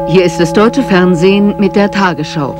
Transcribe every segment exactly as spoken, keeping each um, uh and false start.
Hier ist das deutsche Fernsehen mit der Tagesschau.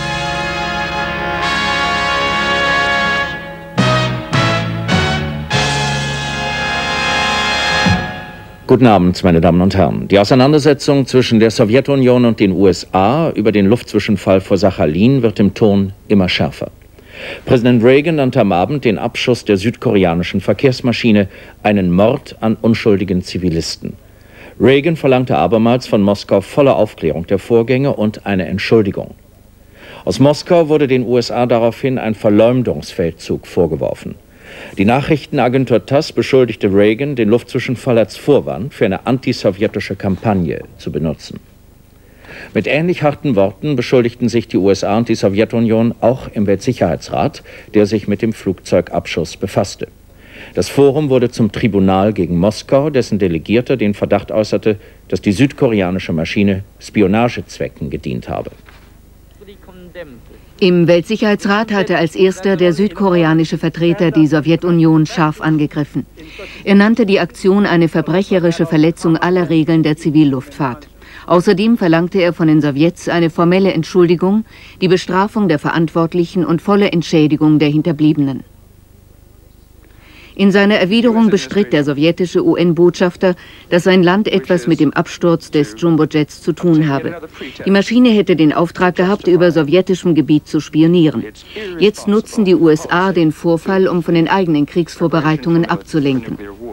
Guten Abend, meine Damen und Herren. Die Auseinandersetzung zwischen der Sowjetunion und den U S A über den Luftzwischenfall vor Sachalin wird im Ton immer schärfer. Präsident Reagan nannte am Abend den Abschuss der südkoreanischen Verkehrsmaschine einen Mord an unschuldigen Zivilisten. Reagan verlangte abermals von Moskau volle Aufklärung der Vorgänge und eine Entschuldigung. Aus Moskau wurde den U S A daraufhin ein Verleumdungsfeldzug vorgeworfen. Die Nachrichtenagentur TASS beschuldigte Reagan, den Luftzwischenfall als Vorwand für eine antisowjetische Kampagne zu benutzen. Mit ähnlich harten Worten beschuldigten sich die U S A und die Sowjetunion auch im Weltsicherheitsrat, der sich mit dem Flugzeugabschuss befasste. Das Forum wurde zum Tribunal gegen Moskau, dessen Delegierter den Verdacht äußerte, dass die südkoreanische Maschine Spionagezwecken gedient habe. Im Weltsicherheitsrat hatte als erster der südkoreanische Vertreter die Sowjetunion scharf angegriffen. Er nannte die Aktion eine verbrecherische Verletzung aller Regeln der Zivilluftfahrt. Außerdem verlangte er von den Sowjets eine formelle Entschuldigung, die Bestrafung der Verantwortlichen und volle Entschädigung der Hinterbliebenen. In seiner Erwiderung bestritt der sowjetische U N-Botschafter, dass sein Land etwas mit dem Absturz des Jumbojets zu tun habe. Die Maschine hätte den Auftrag gehabt, über sowjetischem Gebiet zu spionieren. Jetzt nutzen die U S A den Vorfall, um von den eigenen Kriegsvorbereitungen abzulenken.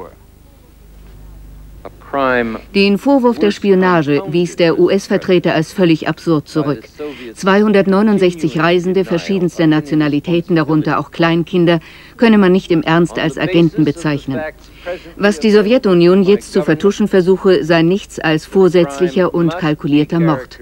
Den Vorwurf der Spionage wies der U S-Vertreter als völlig absurd zurück. zweihundertneunundsechzig Reisende verschiedenster Nationalitäten, darunter auch Kleinkinder, könne man nicht im Ernst als Agenten bezeichnen. Was die Sowjetunion jetzt zu vertuschen versuche, sei nichts als vorsätzlicher und kalkulierter Mord.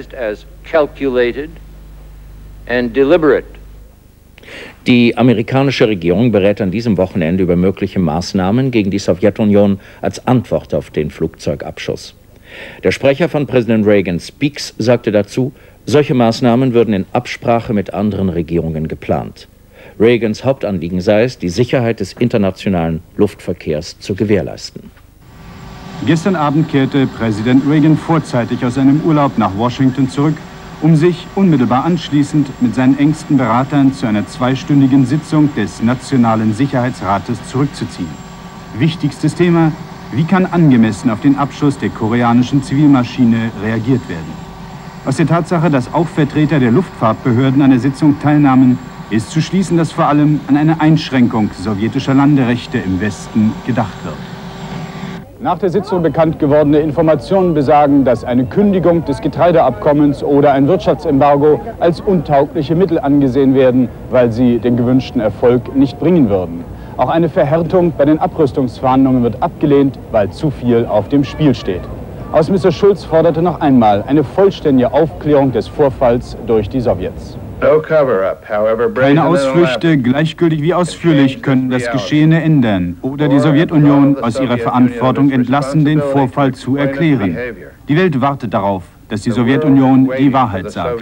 Die amerikanische Regierung berät an diesem Wochenende über mögliche Maßnahmen gegen die Sowjetunion als Antwort auf den Flugzeugabschuss. Der Sprecher von Präsident Reagan, Speaks, sagte dazu, solche Maßnahmen würden in Absprache mit anderen Regierungen geplant. Reagans Hauptanliegen sei es, die Sicherheit des internationalen Luftverkehrs zu gewährleisten. Gestern Abend kehrte Präsident Reagan vorzeitig aus seinem Urlaub nach Washington zurück, um sich unmittelbar anschließend mit seinen engsten Beratern zu einer zweistündigen Sitzung des Nationalen Sicherheitsrates zurückzuziehen. Wichtigstes Thema: Wie kann angemessen auf den Abschuss der koreanischen Zivilmaschine reagiert werden? Aus der Tatsache, dass auch Vertreter der Luftfahrtbehörden an der Sitzung teilnahmen, ist zu schließen, dass vor allem an eine Einschränkung sowjetischer Landerechte im Westen gedacht wird. Nach der Sitzung bekannt gewordene Informationen besagen, dass eine Kündigung des Getreideabkommens oder ein Wirtschaftsembargo als untaugliche Mittel angesehen werden, weil sie den gewünschten Erfolg nicht bringen würden. Auch eine Verhärtung bei den Abrüstungsverhandlungen wird abgelehnt, weil zu viel auf dem Spiel steht. Außenminister Schulz forderte noch einmal eine vollständige Aufklärung des Vorfalls durch die Sowjets. Keine Ausflüchte, gleichgültig wie ausführlich, können das Geschehene ändern oder die Sowjetunion aus ihrer Verantwortung entlassen, den Vorfall zu erklären. Die Welt wartet darauf, dass die Sowjetunion die Wahrheit sagt.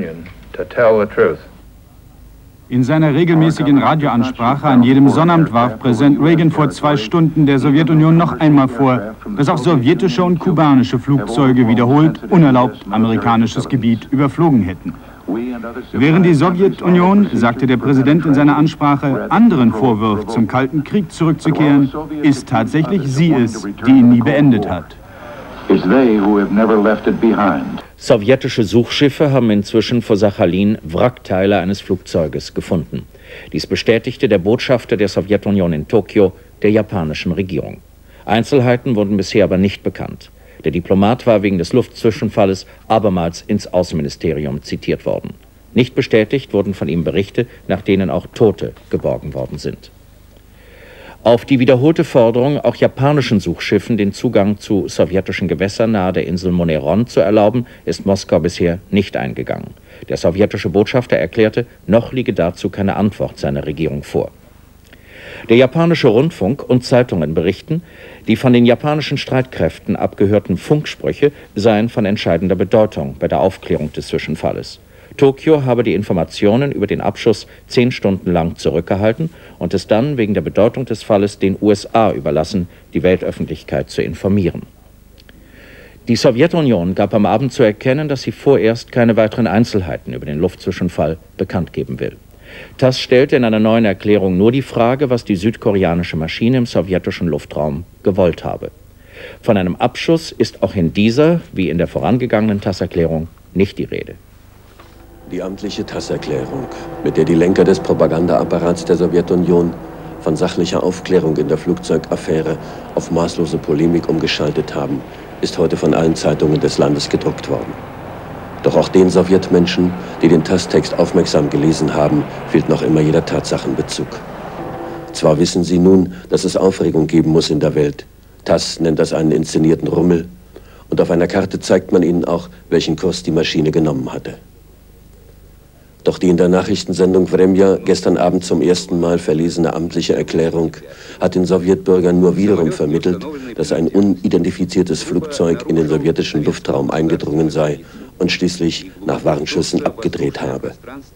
In seiner regelmäßigen Radioansprache an jedem Sonnabend warf Präsident Reagan vor zwei Stunden der Sowjetunion noch einmal vor, dass auch sowjetische und kubanische Flugzeuge wiederholt unerlaubt amerikanisches Gebiet überflogen hätten. Während die Sowjetunion, sagte der Präsident in seiner Ansprache, anderen vorwirft, zum Kalten Krieg zurückzukehren, ist tatsächlich sie es, die ihn nie beendet hat. Sowjetische Suchschiffe haben inzwischen vor Sachalin Wrackteile eines Flugzeuges gefunden. Dies bestätigte der Botschafter der Sowjetunion in Tokio der japanischen Regierung. Einzelheiten wurden bisher aber nicht bekannt. Der Diplomat war wegen des Luftzwischenfalles abermals ins Außenministerium zitiert worden. Nicht bestätigt wurden von ihm Berichte, nach denen auch Tote geborgen worden sind. Auf die wiederholte Forderung, auch japanischen Suchschiffen den Zugang zu sowjetischen Gewässern nahe der Insel Moneron zu erlauben, ist Moskau bisher nicht eingegangen. Der sowjetische Botschafter erklärte, noch liege dazu keine Antwort seiner Regierung vor. Der japanische Rundfunk und Zeitungen berichten, die von den japanischen Streitkräften abgehörten Funksprüche seien von entscheidender Bedeutung bei der Aufklärung des Zwischenfalles. Tokio habe die Informationen über den Abschuss zehn Stunden lang zurückgehalten und es dann wegen der Bedeutung des Falles den U S A überlassen, die Weltöffentlichkeit zu informieren. Die Sowjetunion gab am Abend zu erkennen, dass sie vorerst keine weiteren Einzelheiten über den Luftzwischenfall bekannt geben will. TASS stellte in einer neuen Erklärung nur die Frage, was die südkoreanische Maschine im sowjetischen Luftraum gewollt habe. Von einem Abschuss ist auch in dieser, wie in der vorangegangenen TASS-Erklärung, nicht die Rede. Die amtliche TASS-Erklärung, mit der die Lenker des Propagandaapparats der Sowjetunion von sachlicher Aufklärung in der Flugzeugaffäre auf maßlose Polemik umgeschaltet haben, ist heute von allen Zeitungen des Landes gedruckt worden. Doch auch den Sowjetmenschen, die den TASS-Text aufmerksam gelesen haben, fehlt noch immer jeder Tatsachenbezug. Zwar wissen sie nun, dass es Aufregung geben muss in der Welt. TASS nennt das einen inszenierten Rummel. Und auf einer Karte zeigt man ihnen auch, welchen Kurs die Maschine genommen hatte. Doch die in der Nachrichtensendung Vremja gestern Abend zum ersten Mal verlesene amtliche Erklärung hat den Sowjetbürgern nur wiederum vermittelt, dass ein unidentifiziertes Flugzeug in den sowjetischen Luftraum eingedrungen sei und schließlich nach Warnschüssen abgedreht habe.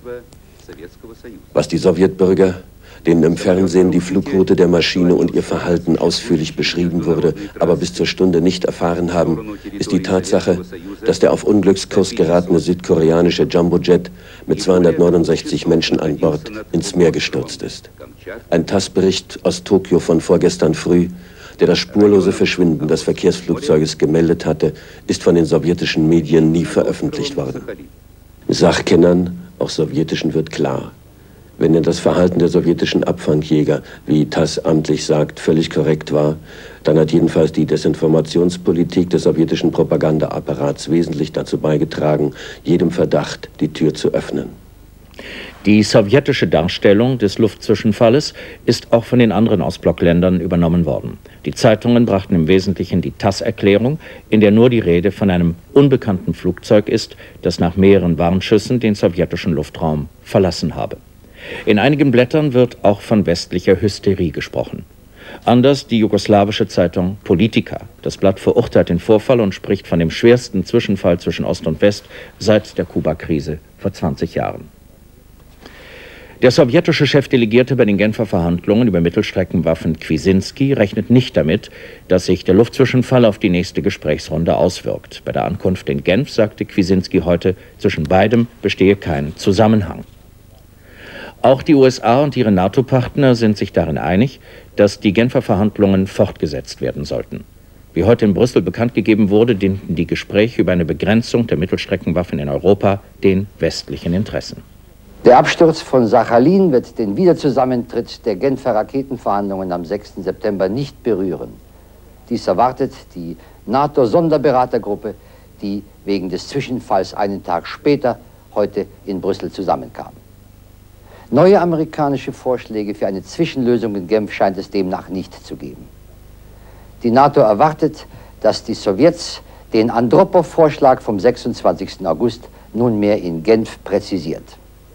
Was die Sowjetbürger, denen im Fernsehen die Flugroute der Maschine und ihr Verhalten ausführlich beschrieben wurde, aber bis zur Stunde nicht erfahren haben, ist die Tatsache, dass der auf Unglückskurs geratene südkoreanische Jumbojet mit zweihundertneunundsechzig Menschen an Bord ins Meer gestürzt ist. Ein TASS-Bericht aus Tokio von vorgestern früh, der das spurlose Verschwinden des Verkehrsflugzeuges gemeldet hatte, ist von den sowjetischen Medien nie veröffentlicht worden. Sachkennern, auch sowjetischen, wird klar: Wenn denn das Verhalten der sowjetischen Abfangjäger, wie TASS amtlich sagt, völlig korrekt war, dann hat jedenfalls die Desinformationspolitik des sowjetischen Propagandaapparats wesentlich dazu beigetragen, jedem Verdacht die Tür zu öffnen. Die sowjetische Darstellung des Luftzwischenfalles ist auch von den anderen Ostblockländern übernommen worden. Die Zeitungen brachten im Wesentlichen die TASS-Erklärung, in der nur die Rede von einem unbekannten Flugzeug ist, das nach mehreren Warnschüssen den sowjetischen Luftraum verlassen habe. In einigen Blättern wird auch von westlicher Hysterie gesprochen. Anders die jugoslawische Zeitung Politika. Das Blatt verurteilt den Vorfall und spricht von dem schwersten Zwischenfall zwischen Ost und West seit der Kuba-Krise vor zwanzig Jahren. Der sowjetische Chefdelegierte bei den Genfer Verhandlungen über Mittelstreckenwaffen Kwiesinski rechnet nicht damit, dass sich der Luftzwischenfall auf die nächste Gesprächsrunde auswirkt. Bei der Ankunft in Genf sagte Kwiesinski heute, zwischen beidem bestehe kein Zusammenhang. Auch die U S A und ihre NATO-Partner sind sich darin einig, dass die Genfer Verhandlungen fortgesetzt werden sollten. Wie heute in Brüssel bekannt gegeben wurde, dienten die Gespräche über eine Begrenzung der Mittelstreckenwaffen in Europa den westlichen Interessen. Der Absturz von Sachalin wird den Wiederzusammentritt der Genfer Raketenverhandlungen am sechsten September nicht berühren. Dies erwartet die NATO-Sonderberatergruppe, die wegen des Zwischenfalls einen Tag später heute in Brüssel zusammenkam. Neue amerikanische Vorschläge für eine Zwischenlösung in Genf scheint es demnach nicht zu geben. Die NATO erwartet, dass die Sowjets den Andropow-Vorschlag vom sechsundzwanzigsten August nunmehr in Genf präzisiert.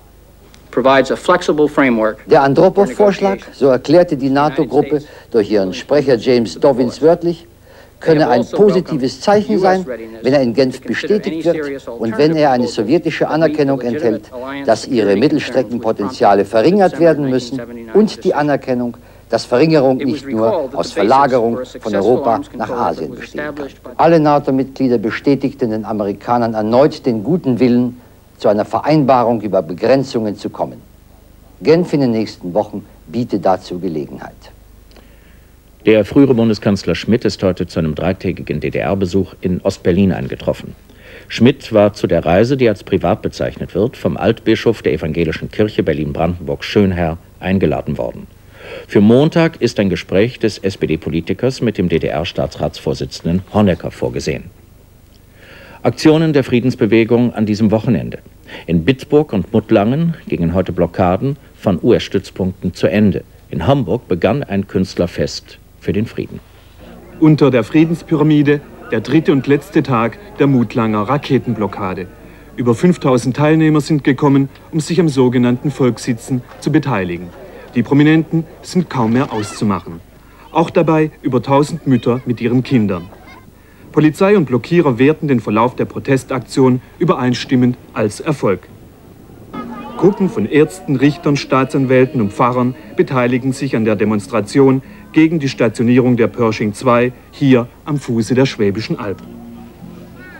Der Andropow-Vorschlag, so erklärte die NATO-Gruppe durch ihren Sprecher James Dobbins wörtlich, könne ein positives Zeichen sein, wenn er in Genf bestätigt wird und wenn er eine sowjetische Anerkennung enthält, dass ihre Mittelstreckenpotenziale verringert werden müssen und die Anerkennung, dass Verringerung nicht nur aus Verlagerung von Europa nach Asien bestehen kann. Alle NATO-Mitglieder bestätigten den Amerikanern erneut den guten Willen, zu einer Vereinbarung über Begrenzungen zu kommen. Genf in den nächsten Wochen biete dazu Gelegenheit. Der frühere Bundeskanzler Schmidt ist heute zu einem dreitägigen D D R-Besuch in Ostberlin eingetroffen. Schmidt war zu der Reise, die als privat bezeichnet wird, vom Altbischof der Evangelischen Kirche Berlin-Brandenburg Schönherr eingeladen worden. Für Montag ist ein Gespräch des S P D-Politikers mit dem D D R-Staatsratsvorsitzenden Honecker vorgesehen. Aktionen der Friedensbewegung an diesem Wochenende. In Bitburg und Muttlangen gingen heute Blockaden von U S-Stützpunkten zu Ende. In Hamburg begann ein Künstlerfest für den Frieden. Unter der Friedenspyramide der dritte und letzte Tag der Muttlanger Raketenblockade. Über fünftausend Teilnehmer sind gekommen, um sich am sogenannten Volkssitzen zu beteiligen. Die Prominenten sind kaum mehr auszumachen. Auch dabei über tausend Mütter mit ihren Kindern. Polizei und Blockierer werten den Verlauf der Protestaktion übereinstimmend als Erfolg. Gruppen von Ärzten, Richtern, Staatsanwälten und Pfarrern beteiligen sich an der Demonstration gegen die Stationierung der Pershing zwei hier am Fuße der Schwäbischen Alb.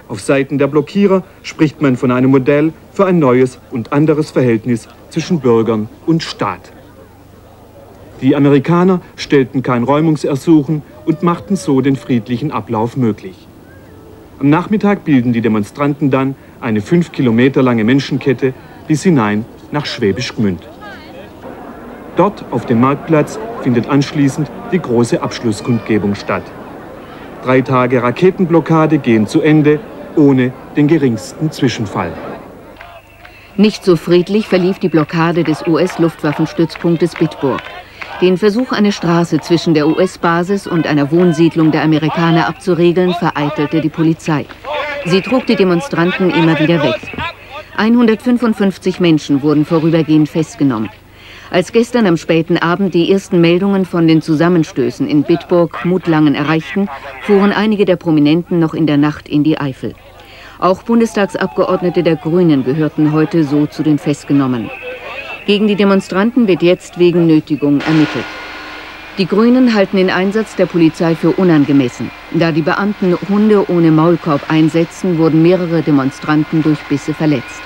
Auf Seiten der Blockierer spricht man von einem Modell für ein neues und anderes Verhältnis zwischen Bürgern und Staat. Die Amerikaner stellten kein Räumungsersuchen und machten so den friedlichen Ablauf möglich. Am Nachmittag bilden die Demonstranten dann eine fünf Kilometer lange Menschenkette bis hinein nach Schwäbisch Gmünd. Dort auf dem Marktplatz findet anschließend die große Abschlusskundgebung statt. Drei Tage Raketenblockade gehen zu Ende, ohne den geringsten Zwischenfall. Nicht so friedlich verlief die Blockade des U S-Luftwaffenstützpunktes Bitburg. Den Versuch, eine Straße zwischen der U S-Basis und einer Wohnsiedlung der Amerikaner abzuregeln, vereitelte die Polizei. Sie trug die Demonstranten immer wieder weg. hundertfünfundfünfzig Menschen wurden vorübergehend festgenommen. Als gestern am späten Abend die ersten Meldungen von den Zusammenstößen in Bitburg-Mutlangen erreichten, fuhren einige der Prominenten noch in der Nacht in die Eifel. Auch Bundestagsabgeordnete der Grünen gehörten heute so zu den Festgenommenen. Gegen die Demonstranten wird jetzt wegen Nötigung ermittelt. Die Grünen halten den Einsatz der Polizei für unangemessen. Da die Beamten Hunde ohne Maulkorb einsetzen, wurden mehrere Demonstranten durch Bisse verletzt.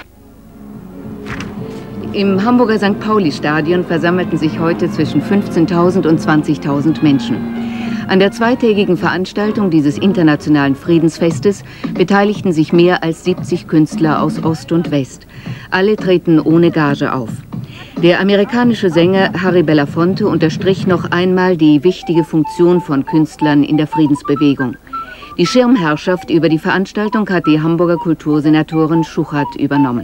Im Hamburger Sankt Pauli-Stadion versammelten sich heute zwischen fünfzehntausend und zwanzigtausend Menschen. An der zweitägigen Veranstaltung dieses internationalen Friedensfestes beteiligten sich mehr als siebzig Künstler aus Ost und West. Alle treten ohne Gage auf. Der amerikanische Sänger Harry Belafonte unterstrich noch einmal die wichtige Funktion von Künstlern in der Friedensbewegung. Die Schirmherrschaft über die Veranstaltung hat die Hamburger Kultursenatorin Schuchert übernommen.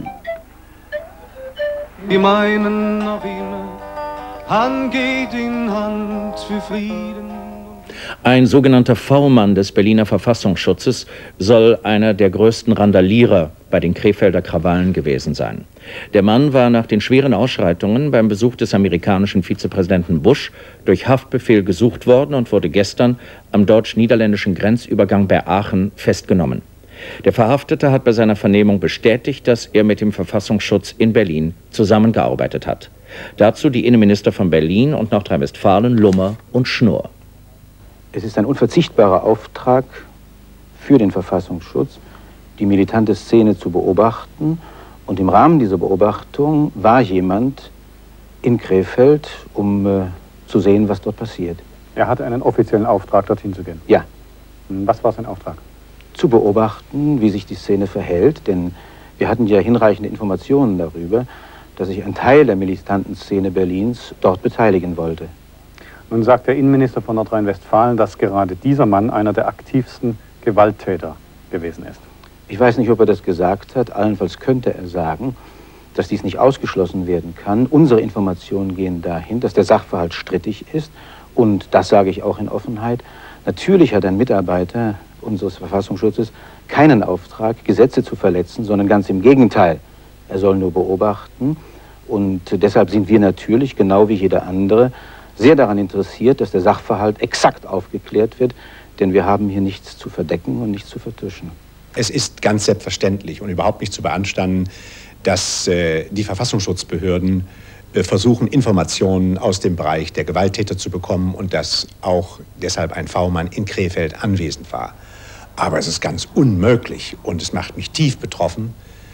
Wir meinen noch immer, Hand geht in Hand für Frieden. Ein sogenannter V-Mann des Berliner Verfassungsschutzes soll einer der größten Randalierer bei den Krefelder Krawallen gewesen sein. Der Mann war nach den schweren Ausschreitungen beim Besuch des amerikanischen Vizepräsidenten Bush durch Haftbefehl gesucht worden und wurde gestern am deutsch-niederländischen Grenzübergang bei Aachen festgenommen. Der Verhaftete hat bei seiner Vernehmung bestätigt, dass er mit dem Verfassungsschutz in Berlin zusammengearbeitet hat. Dazu die Innenminister von Berlin und Nordrhein-Westfalen, Lummer und Schnurr. Es ist ein unverzichtbarer Auftrag für den Verfassungsschutz, die militante Szene zu beobachten. Und im Rahmen dieser Beobachtung war jemand in Krefeld, um äh, zu sehen, was dort passiert. Er hatte einen offiziellen Auftrag, dorthin zu gehen? Ja. Was war sein Auftrag? Zu beobachten, wie sich die Szene verhält, denn wir hatten ja hinreichende Informationen darüber, dass sich ein Teil der militanten Szene Berlins dort beteiligen wollte. Nun sagt der Innenminister von Nordrhein-Westfalen, dass gerade dieser Mann einer der aktivsten Gewalttäter gewesen ist. Ich weiß nicht, ob er das gesagt hat, allenfalls könnte er sagen, dass dies nicht ausgeschlossen werden kann. Unsere Informationen gehen dahin, dass der Sachverhalt strittig ist und das sage ich auch in Offenheit. Natürlich hat ein Mitarbeiter unseres Verfassungsschutzes keinen Auftrag, Gesetze zu verletzen, sondern ganz im Gegenteil. Er soll nur beobachten und deshalb sind wir natürlich, genau wie jeder andere, sehr daran interessiert, dass der Sachverhalt exakt aufgeklärt wird, denn wir haben hier nichts zu verdecken und nichts zu vertuschen. Es ist ganz selbstverständlich und überhaupt nicht zu beanstanden, dass äh, die Verfassungsschutzbehörden äh, versuchen, Informationen aus dem Bereich der Gewalttäter zu bekommen und dass auch deshalb ein V-Mann in Krefeld anwesend war. Aber es ist ganz unmöglich und es macht mich tief betroffen,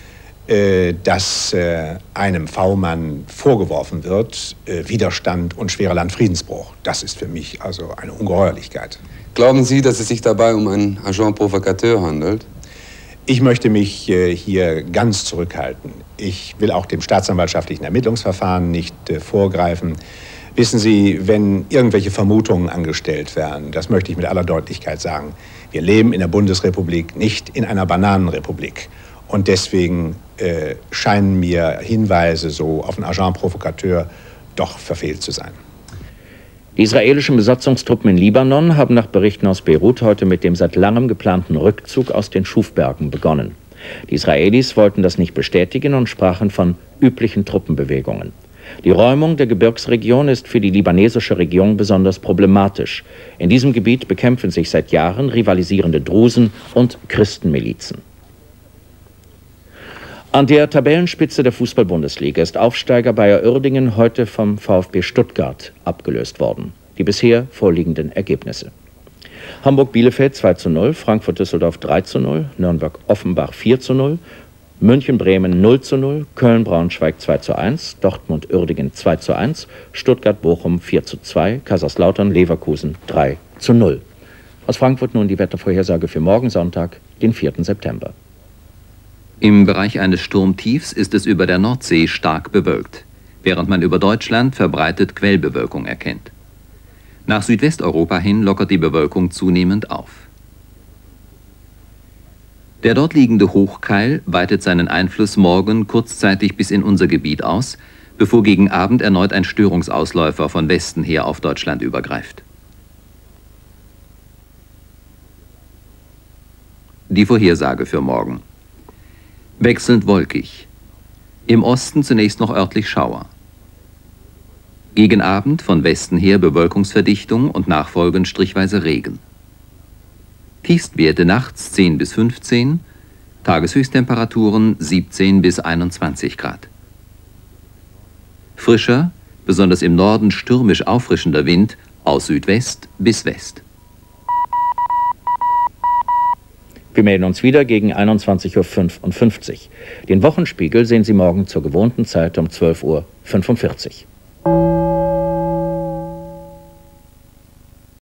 äh, dass äh, einem V-Mann vorgeworfen wird, äh, Widerstand und schwerer Landfriedensbruch. Das ist für mich also eine Ungeheuerlichkeit. Glauben Sie, dass es sich dabei um einen Agent provocateur handelt? Ich möchte mich äh, hier ganz zurückhalten. Ich will auch dem staatsanwaltschaftlichen Ermittlungsverfahren nicht äh, vorgreifen. Wissen Sie, wenn irgendwelche Vermutungen angestellt werden, das möchte ich mit aller Deutlichkeit sagen, wir leben in der Bundesrepublik, nicht in einer Bananenrepublik. Und deswegen äh, scheinen mir Hinweise so auf einen Agent provocateur doch verfehlt zu sein. Die israelischen Besatzungstruppen in Libanon haben nach Berichten aus Beirut heute mit dem seit langem geplanten Rückzug aus den Schufbergen begonnen. Die Israelis wollten das nicht bestätigen und sprachen von üblichen Truppenbewegungen. Die Räumung der Gebirgsregion ist für die libanesische Regierung besonders problematisch. In diesem Gebiet bekämpfen sich seit Jahren rivalisierende Drusen und Christenmilizen. An der Tabellenspitze der Fußball-Bundesliga ist Aufsteiger Bayer Uerdingen heute vom VfB Stuttgart abgelöst worden. Die bisher vorliegenden Ergebnisse: Hamburg-Bielefeld zwei zu null, Frankfurt-Düsseldorf drei zu null, Nürnberg-Offenbach vier zu null, München-Bremen null zu null, Köln-Braunschweig zwei zu eins, Dortmund-Uerdingen zwei zu eins, Stuttgart-Bochum vier zu zwei, Kaiserslautern-Leverkusen drei zu null. Aus Frankfurt nun die Wettervorhersage für morgen Sonntag, den vierten September. Im Bereich eines Sturmtiefs ist es über der Nordsee stark bewölkt, während man über Deutschland verbreitet Quellbewölkung erkennt. Nach Südwesteuropa hin lockert die Bewölkung zunehmend auf. Der dort liegende Hochkeil weitet seinen Einfluss morgen kurzzeitig bis in unser Gebiet aus, bevor gegen Abend erneut ein Störungsausläufer von Westen her auf Deutschland übergreift. Die Vorhersage für morgen. Wechselnd wolkig. Im Osten zunächst noch örtlich Schauer. Gegen Abend von Westen her Bewölkungsverdichtung und nachfolgend strichweise Regen. Tiefstwerte nachts zehn bis fünfzehn, Tageshöchsttemperaturen siebzehn bis einundzwanzig Grad. Frischer, besonders im Norden stürmisch auffrischender Wind aus Südwest bis West. Wir melden uns wieder gegen einundzwanzig Uhr fünfundfünfzig. Den Wochenspiegel sehen Sie morgen zur gewohnten Zeit um zwölf Uhr fünfundvierzig.